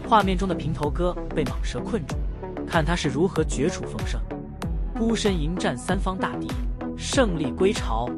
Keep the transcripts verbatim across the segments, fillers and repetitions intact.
画面中的平头哥被蟒蛇困住，看他是如何绝处逢生，孤身迎战三方大敌，胜利归巢。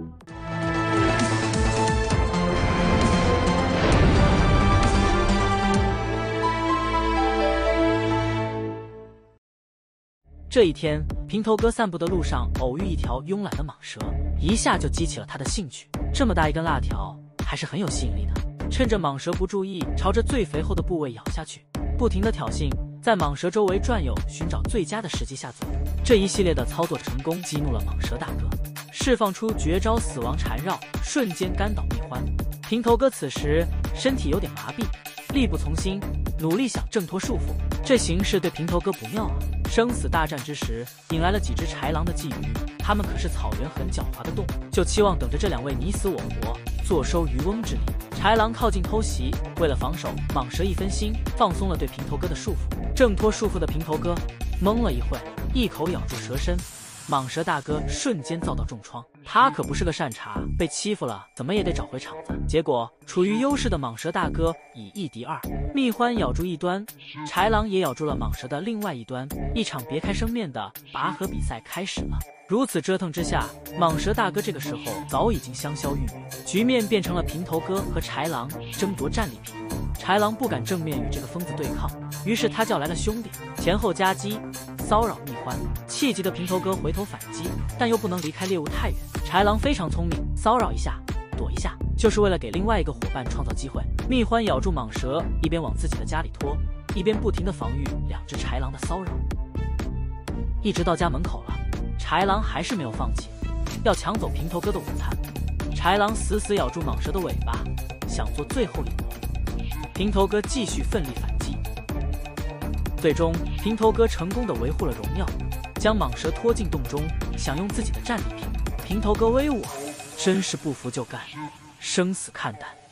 这一天，平头哥散步的路上偶遇一条慵懒的蟒蛇，一下就激起了他的兴趣。这么大一根辣条，还是很有吸引力的。趁着蟒蛇不注意，朝着最肥厚的部位咬下去，不停的挑衅，在蟒蛇周围转悠，寻找最佳的时机下嘴。这一系列的操作成功，激怒了蟒蛇大哥，释放出绝招死亡缠绕，瞬间干倒蜜獾。平头哥此时身体有点麻痹，力不从心，努力想挣脱束缚。这形势对平头哥不妙啊！生死大战之时，引来了几只豺狼的觊觎，他们可是草原很狡猾的动物，就期望等着这两位你死我活，坐收渔翁之利。豺狼靠近偷袭，为了防守，蟒蛇一分心，放松了对平头哥的束缚。挣脱束缚的平头哥懵了一会，一口咬住蛇身，蟒蛇大哥瞬间遭到重创。他可不是个善茬，被欺负了怎么也得找回场子。结果处于优势的蟒蛇大哥以一敌二，蜜獾咬住一端，豺狼也咬住了蟒蛇的另外一端，一场别开生面的拔河比赛开始了。如此折腾之下，蟒蛇大哥这个时候早已经香消玉殒，局面变成了平头哥和豺狼争夺战利品。豺狼不敢正面与这个疯子对抗，于是他叫来了兄弟，前后夹击骚扰蜜獾。气急的平头哥回头反击，但又不能离开猎物太远。豺狼非常聪明，骚扰一下躲一下，就是为了给另外一个伙伴创造机会。蜜獾咬住蟒蛇，一边往自己的家里拖，一边不停地防御两只豺狼的骚扰。一直到家门口了，豺狼还是没有放弃，要抢走平头哥的午餐。豺狼死死咬住蟒蛇的尾巴，想做最后一搏。平头哥继续奋力反击，最终平头哥成功的维护了荣耀，将蟒蛇拖进洞中，享用自己的战利品。平头哥威武啊，真是不服就干，生死看淡。